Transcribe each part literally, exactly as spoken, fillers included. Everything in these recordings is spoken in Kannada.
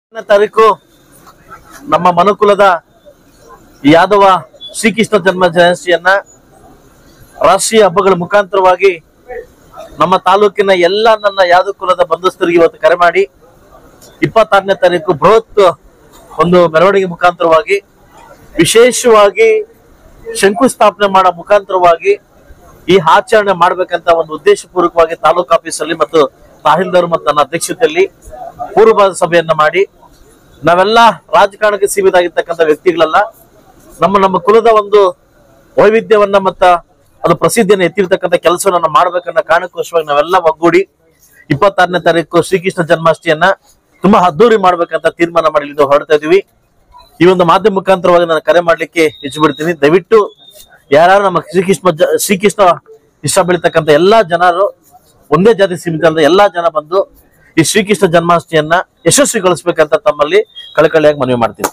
ತಾರೀಕು ನಮ್ಮ ಮನುಕುಲದ ಯಾದವ ಶ್ರೀಕೃಷ್ಣ ಜನ್ಮ ಜಯಂತಿಯನ್ನ ರಾಷ್ಟ್ರೀಯ ಹಬ್ಬಗಳ ಮುಖಾಂತರವಾಗಿ ನಮ್ಮ ತಾಲೂಕಿನ ಎಲ್ಲ ನನ್ನ ಯಾದವ ಕುಲದ ಬಂಧುಸ್ಥರಿಗೆ ಇವತ್ತು ಕರೆ ಮಾಡಿ ಇಪ್ಪತ್ತಾರನೇ ತಾರೀಕು ಬೃಹತ್ ಒಂದು ಮೆರವಣಿಗೆ ಮುಖಾಂತರವಾಗಿ ವಿಶೇಷವಾಗಿ ಶಂಕುಸ್ಥಾಪನೆ ಮಾಡೋ ಮುಖಾಂತರವಾಗಿ ಈ ಆಚರಣೆ ಮಾಡ್ಬೇಕಂತ ಒಂದು ಉದ್ದೇಶಪೂರ್ವಕವಾಗಿ ತಾಲೂಕು ಆಫೀಸಲ್ಲಿ ಮತ್ತು ತಹಸೀಲ್ದಾರ್ ಮತ್ತು ನನ್ನ ಅಧ್ಯಕ್ಷತೆಯಲ್ಲಿ ಪೂರ್ವಭಾವಿ ಸಭೆಯನ್ನ ಮಾಡಿ ನಾವೆಲ್ಲ ರಾಜಕಾರಣಕ್ಕೆ ಸೀಮಿತ ಆಗಿರ್ತಕ್ಕಂಥ ವ್ಯಕ್ತಿಗಳಲ್ಲ, ನಮ್ಮ ನಮ್ಮ ಕುಲದ ಒಂದು ವೈವಿಧ್ಯವನ್ನ ಮತ್ತ ಅದು ಪ್ರಸಿದ್ಧಿಯನ್ನು ಎತ್ತಿರ್ತಕ್ಕಂಥ ಕೆಲಸವನ್ನ ಮಾಡ್ಬೇಕನ್ನ ಕಾರಣಕ್ಕೋಸ್ಕರವಾಗಿ ನಾವೆಲ್ಲ ಒಗ್ಗೂಡಿ ಇಪ್ಪತ್ತಾರನೇ ತಾರೀಕು ಶ್ರೀಕೃಷ್ಣ ಜನ್ಮಾಷ್ಟಮಿಯನ್ನ ತುಂಬಾ ಅದ್ದೂರಿ ಮಾಡ್ಬೇಕಂತ ತೀರ್ಮಾನ ಮಾಡಿ ಇದು ಹೊರಡ್ತಾ ಇದೀವಿ. ಈ ಒಂದು ಮಾಧ್ಯಮ ಮುಖಾಂತರವಾಗಿ ನಾನು ಕರೆ ಮಾಡ್ಲಿಕ್ಕೆ ಹೆಚ್ಚು ಬಿಡ್ತೀನಿ. ದಯವಿಟ್ಟು ಯಾರು ನಮ್ಮ ಶ್ರೀಕೃಷ್ಣ ಶ್ರೀಕೃಷ್ಣ ಇಷ್ಟ ಬೆಳೀತಕ್ಕಂಥ ಎಲ್ಲಾ ಜನರು ಒಂದೇ ಜಾತಿ ಸೀಮಿತ ಅಲ್ಲದೆ ಎಲ್ಲಾ ಜನ ಬಂದು ಈ ಶ್ರೀಕೃಷ್ಣ ಜನ್ಮಾಷ್ಟಮಿಯನ್ನ ಯಶಸ್ವಿಗೊಳಿಸಬೇಕಂತ ತಮ್ಮಲ್ಲಿ ಕಳಕಳಿಯಾಗಿ ಮನವಿ ಮಾಡ್ತೀನಿ.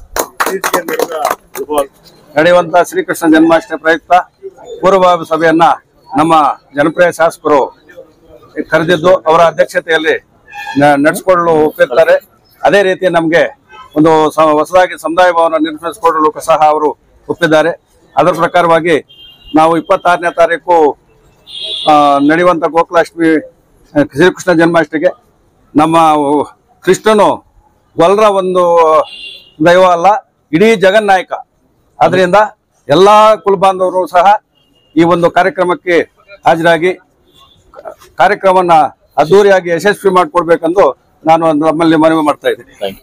ನಡೆಯುವಂತ ಶ್ರೀಕೃಷ್ಣ ಜನ್ಮಾಷ್ಟಮಿ ಪ್ರಯುಕ್ತ ಪೂರ್ವಭಾವಿ ಸಭೆಯನ್ನ ನಮ್ಮ ಜನಪ್ರಿಯ ಶಾಸಕರು ಕರೆದಿದ್ದು ಅವರ ಅಧ್ಯಕ್ಷತೆಯಲ್ಲಿ ನಡೆಸಿಕೊಳ್ಳಲು ಒಪ್ಪಿರ್ತಾರೆ. ಅದೇ ರೀತಿ ನಮಗೆ ಒಂದು ಹೊಸದಾಗಿ ಸಮುದಾಯ ಭವನ ನಿರ್ಮಿಸಿಕೊಳ್ಳಲು ಸಹ ಅವರು ಒಪ್ಪಿದ್ದಾರೆ. ಅದರ ಪ್ರಕಾರವಾಗಿ ನಾವು ಇಪ್ಪತ್ತಾರನೇ ತಾರೀಕು ನಡೆಯುವಂತ ಗೋಕುಲಾಷ್ಟಮಿ ಶ್ರೀಕೃಷ್ಣ ಜನ್ಮಾಷ್ಟಮಿಗೆ ನಮ್ಮ ಕೃಷ್ಣನು ಗೊಲ್ಲರ ಒಂದು ದೈವ ಅಲ್ಲ, ಇಡೀ ಜಗನ್ನಾಯಕ. ಆದ್ರಿಂದ ಎಲ್ಲಾ ಕುಲಬಾಂಧವರು ಸಹ ಈ ಒಂದು ಕಾರ್ಯಕ್ರಮಕ್ಕೆ ಹಾಜರಾಗಿ ಕಾರ್ಯಕ್ರಮವನ್ನ ಅದ್ದೂರಿಯಾಗಿ ಯಶಸ್ವಿ ಮಾಡಿಕೊಡ್ಬೇಕೆಂದು ನಾನು ನಮ್ಮಲ್ಲಿ ಮನವಿ ಮಾಡ್ತಾ ಇದ್ದೀನಿ.